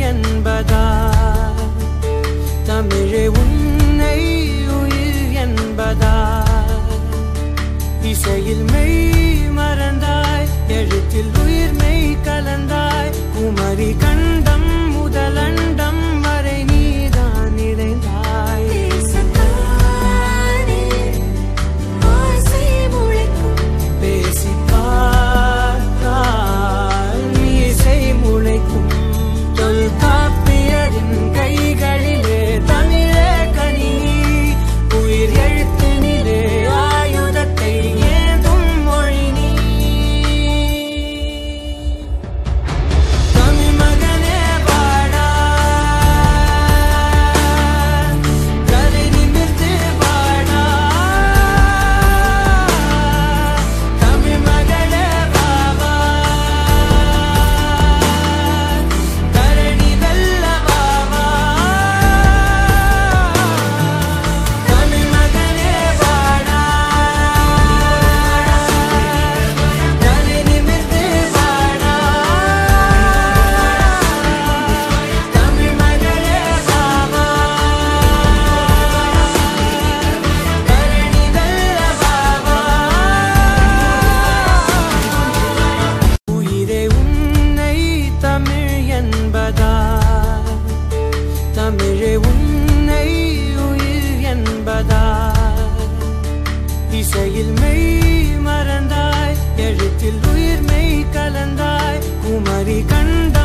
என்பதால் தமிழே உன்னை உயிர் என்பதால் இசையில் மெய் மறந்தாய் எழுத்தில் உயிர் மெய் கலந்தாய் குமரி கண்டம் முதலண்டம் வரை நீதான் நிறைந்தாய் பேசி பார்த்தால் இசை முளைக்கும் தொல்காப்பியரின் கைகளிலே தமிழே கனி உயிர் எழுத்தினிலே ஆயுதத்தை ஏந்தும் மொழி நீ தமிழ் மகனே பாடா தலை நிமிர்ந்து பாடா தமிழ் மகளே பாவா தரணி வெல்ல பாவா தமிழ் மகனே பாடா தலை நிமிர்ந்து பாடா தமிழ் மகளே பாவா தரணி வெல்ல பாவா உயிரே உன்னை தமிழ் என்பதால் தமிழே உன்னை உயிர் என்பதால் இசையில் மெய் மறந்தாய் எழுத்தில் உயிர் மெய் கலந்தாய் குமரி கண்ட